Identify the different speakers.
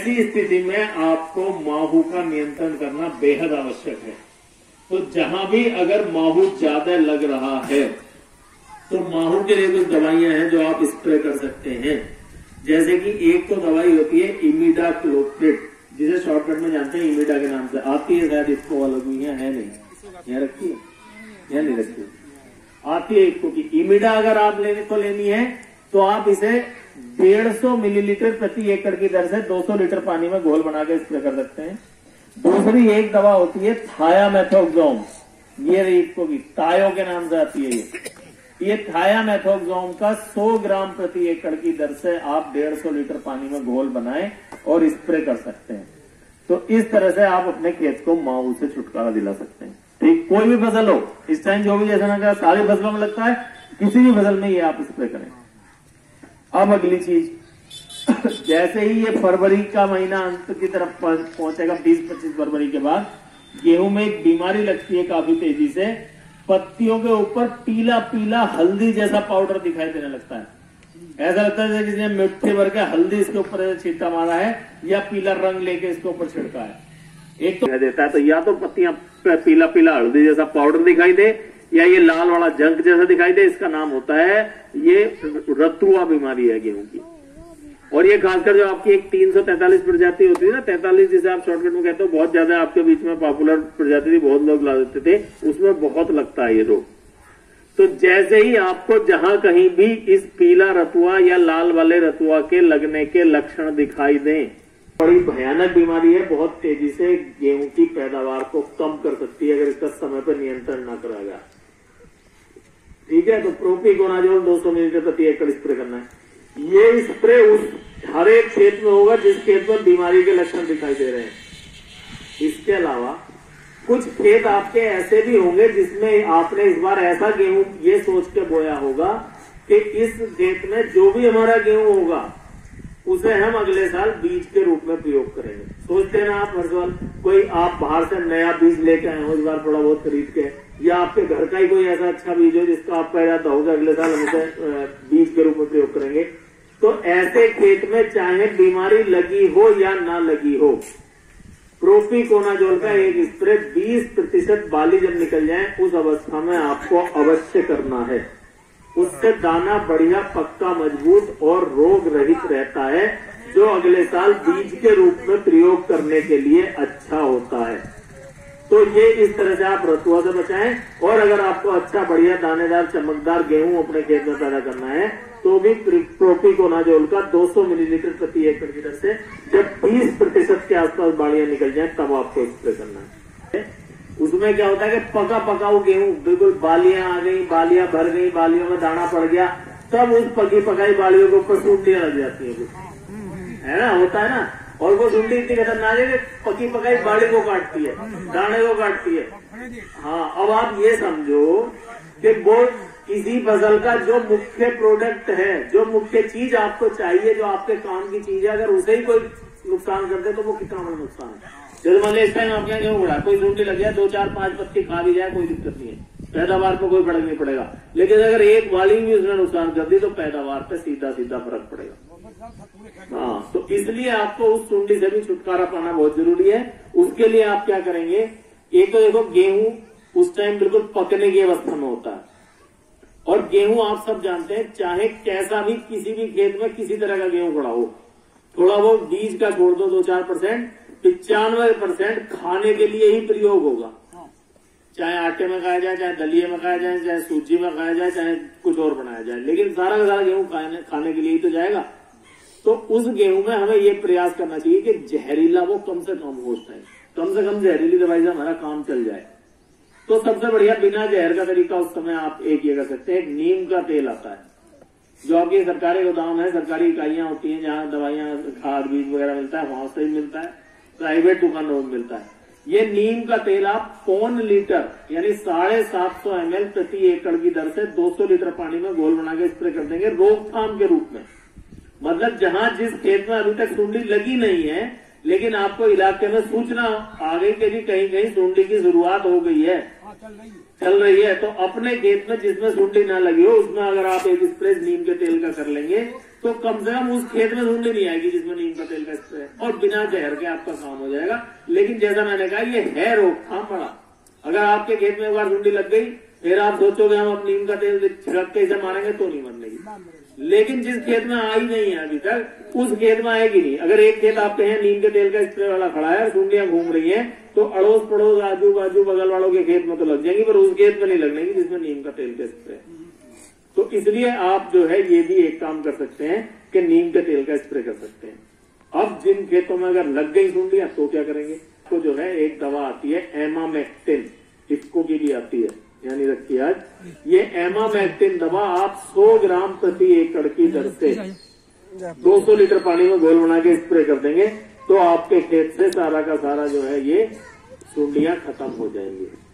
Speaker 1: ऐसी स्थिति में आपको माहू का नियंत्रण करना बेहद आवश्यक है। तो जहां भी अगर माहू ज्यादा लग रहा है तो माहू के लिए कुछ दवाइयां हैं जो आप स्प्रे कर सकते हैं। जैसे कि एक तो दवाई होती है इमिडाक्लोप्रिड, जिसे शॉर्टकट में जानते हैं इमिडा के नाम से। आती है शायद इसको अलग हुई है नहीं, यहाँ रखी है, यहाँ नहीं रखी, आती है इसको की इमिडा। अगर आप लेनी है तो आप इसे 150 मिलीलीटर प्रति एकड़ की दर से 200 लीटर पानी में घोल बना के स्प्रे कर सकते हैं। दूसरी एक दवा होती है थायामेथोक्सोम, ये रही इसको की तायो के नाम से आती है। ये थायामेथोक्सोम का 100 ग्राम प्रति एकड़ की दर से आप 150 लीटर पानी में घोल बनाएं और स्प्रे कर सकते हैं। तो इस तरह से आप अपने खेत को माहू से छुटकारा दिला सकते हैं। ठीक, कोई भी फसल हो, इस टाइम जो भी जैसा ना कहा सारी फसलों में लगता है, किसी भी फसल में ये आप स्प्रे करें। अब अगली चीज, जैसे ही ये फरवरी का महीना अंत की तरफ पहुंचेगा, 20-25 फरवरी के बाद गेहूं में एक बीमारी लगती है काफी तेजी से, पत्तियों के ऊपर पीला पीला हल्दी जैसा पाउडर दिखाई देने लगता है। ऐसा लगता है जैसे किसी ने मिट्टी भर के हल्दी इसके ऊपर छींटा मारा है या पीला रंग लेके इसके ऊपर छिड़का है। एक तो देता है, तो या तो पत्तियां पीला पीला हल्दी जैसा पाउडर दिखाई दे या ये लाल वाला जंक जैसा दिखाई दे। इसका नाम होता है, ये रतुआ बीमारी है गेहूं की। और ये खासकर जो आपकी एक 343 प्रजाति होती है ना, 43 जिसे आप शॉर्टकट में कहते हो, बहुत ज्यादा आपके बीच में पॉपुलर प्रजाति थी, बहुत लोग ला देते थे, उसमें बहुत लगता है ये रोग। तो जैसे ही आपको जहां कहीं भी इस पीला रतुआ या लाल वाले रतुआ के लगने के लक्षण दिखाई दें, बड़ी भयानक बीमारी है, बहुत तेजी से गेहूं की पैदावार को कम कर सकती है अगर इसका समय पर नियंत्रण न करा गया। ठीक है, तो प्रोपिकोनाजोल 200 मिलीलीटर प्रति एकड़ स्प्रे करना है। ये स्प्रे उस हर एक खेत में होगा जिस खेत में बीमारी के लक्षण दिखाई दे रहे हैं। इसके अलावा कुछ खेत आपके ऐसे भी होंगे जिसमें आपने इस बार ऐसा गेहूं ये सोच के बोया होगा कि इस खेत में जो भी हमारा गेहूं होगा उसे हम अगले साल बीज के रूप में प्रयोग करेंगे। सोचते हैं ना आप हर साल, कोई आप बाहर से नया बीज लेके आए हो इस बार थोड़ा बहुत खरीद के, या आपके घर का ही कोई ऐसा अच्छा बीज हो जिसका आपका इरादा होगा अगले साल हम उसे बीज के रूप में प्रयोग करेंगे। तो ऐसे खेत में चाहे बीमारी लगी हो या ना लगी हो, प्रोपिकोनाजोल का एक स्प्रे 20% बाली जब निकल जाए उस अवस्था में आपको अवश्य करना है। उससे दाना बढ़िया पक्का मजबूत और रोग रहित रहता है, जो अगले साल बीज के रूप में प्रयोग करने के लिए अच्छा होता है। तो ये इस तरह से आप रतुआ से बचाएं। और अगर आपको अच्छा बढ़िया दानेदार चमकदार गेहूं अपने खेत में पैदा करना है तो भी प्रोपिकोनाजोल का 200 मिलीलीटर प्रति एकड़ की दर से जब 20% के आसपास बालियां निकल जाए तब आपको स्प्रे करना है। उसमें क्या होता है कि पका पका वो गेहूं बिल्कुल बालियां आ गई, बालियां भर गई, बालियों में दाना पड़ गया, तब उस पकी पकाई बालियों के ऊपर सूंडियां लग जाती है ना, होता है ना। और वो सूंडी इतनी खतरनाक है कि पकी पकाई बाली को काटती है, दाने को काटती है। हाँ, अब आप ये समझो कि वो किसी फसल का जो मुख्य प्रोडक्ट है, जो मुख्य चीज आपको चाहिए, जो आपके काम की चीज है, अगर उसे ही कोई नुकसान कर दे तो वो कितना बड़ा नुकसान है। जैसे मान लिया इस टाइम आपके यहाँ गेहूं उड़ा, कोई सूंडी लग जाए, 2-4-5 पत्ती खा भी जाए, कोई दिक्कत नहीं है, पैदावार पर कोई फर्क नहीं पड़ेगा। लेकिन अगर एक बाली भी उसने नुकसान कर दी तो पैदावार पे सीधा सीधा फर्क पड़ेगा। हाँ, तो इसलिए आपको उस सूंडी से भी छुटकारा पाना बहुत जरूरी है। उसके लिए आप क्या करेंगे, एक तो देखो गेहूं उस टाइम बिल्कुल पकने की अवस्था में होता है, और गेहूं आप सब जानते हैं चाहे कैसा भी किसी भी खेत में किसी तरह का गेहूं खड़ा हो, थोड़ा वो बीज का छोड़ दो 2-4%, 95% खाने के लिए ही प्रयोग होगा। चाहे आटे में खाया जाए, चाहे दलिये में खाया जाए, चाहे सूजी में खाया जाए, चाहे कुछ और बनाया जाए, लेकिन सारा का सारा गेहूं खाने के लिए ही तो जाएगा। तो उस गेहूं में हमें ये प्रयास करना चाहिए कि जहरीला वो कम से कम हो जाए, कम से कम जहरीली दवाई से हमारा काम चल जाए। तो सबसे बढ़िया बिना जहर का तरीका उस समय आप एक ये कर सकते हैं, नीम का तेल आता है, जो आपके सरकारी गोदाम है, सरकारी इकाइयां होती हैं जहां दवाइयां खाद बीज वगैरह मिलता है, वहां से भी मिलता है, प्राइवेट दुकानों में मिलता है। ये नीम का तेल आप 1 लीटर यानी 750 ml प्रति एकड़ की दर से 200 लीटर पानी में घोल बना के स्प्रे कर देंगे रोकथाम के रूप में। मतलब जहां जिस खेत में अभी तक सूंडी लगी नहीं है, लेकिन आपको इलाके में सूचना आ गई कि जी कहीं कहीं सूंडी की शुरुआत हो गई है, चल रही है, तो अपने खेत में जिसमें सुंडी ना लगी हो उसमें अगर आप एक स्प्रे नीम के तेल का कर लेंगे तो कम से कम उस खेत में सुंडी नहीं आएगी जिसमें नीम का तेल का स्प्रे है, और बिना जहर के आपका काम हो जाएगा। लेकिन जैसा मैंने कहा, ये है रोकथाम बड़ा। अगर आपके खेत में एक बार सुंडी लग गई, फिर आप सोचोगे हम अब नीम का तेल छिड़क के इसे मारेंगे तो नहीं मरनेगी। लेकिन जिस खेत में आई नहीं है अभी तक, उस खेत में आएगी नहीं। अगर एक खेत आपके हैं नीम के तेल का स्प्रे वाला खड़ा है, सुंडियां घूम रही हैं, तो अड़ोस पड़ोस आजू बाजू बगल वालों के खेत में तो लग जाएंगी, पर उस खेत में नहीं लगने की जिसमें नीम का तेल का स्प्रे। तो इसलिए आप जो है ये भी एक काम कर सकते हैं कि नीम के तेल का स्प्रे कर सकते हैं। अब जिन खेतों में अगर लग गई सुंडियां तो क्या करेंगे? तो जो है एक दवा आती है एमामेक्टिन, इफको की भी आती है, यानी रखिए आज, ये एमामेक्टिन दवा आप 100 ग्राम प्रति एकड़ की दर से 200 लीटर पानी में घोल बना के स्प्रे कर देंगे तो आपके खेत से सारा का सारा जो है ये सुंडियां खत्म हो जाएंगी।